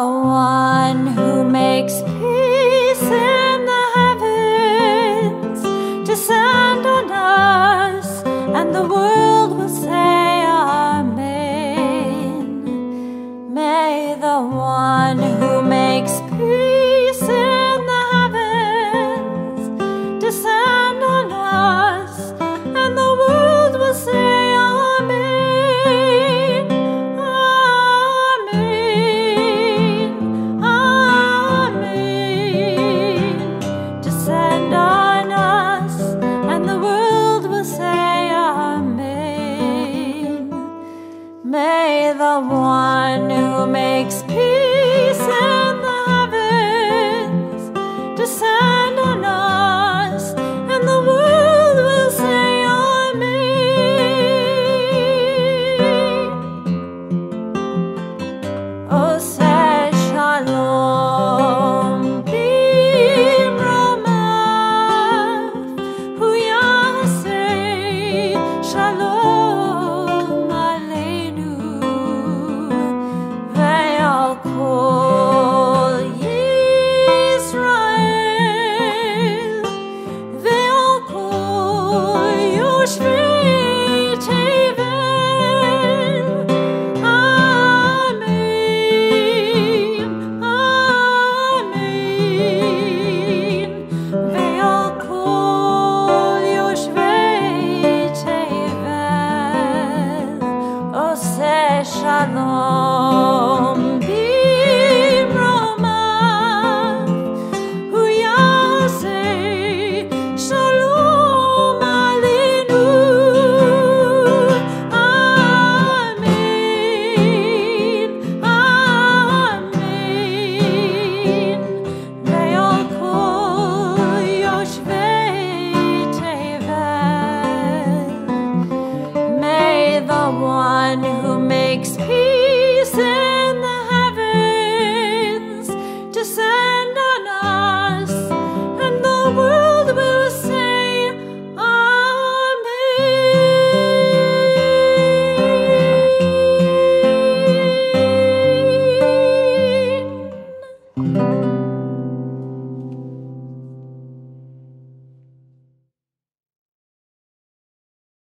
one who makes peace in the heavens descend on us, and the world will say Amen. May the one who makes peace in the heavens descend on us, and the world will say May the one who makes peace in the heavens descend on us, and the world will say Amen. Oh, say Shalom Bimroma, Hu Yaseh Shalom. Shalom Bimroma, Hu Yaseh Shalom Aleinu. Amen, Amen. Ve'al kol yoshvei tevel. May the one who makes peace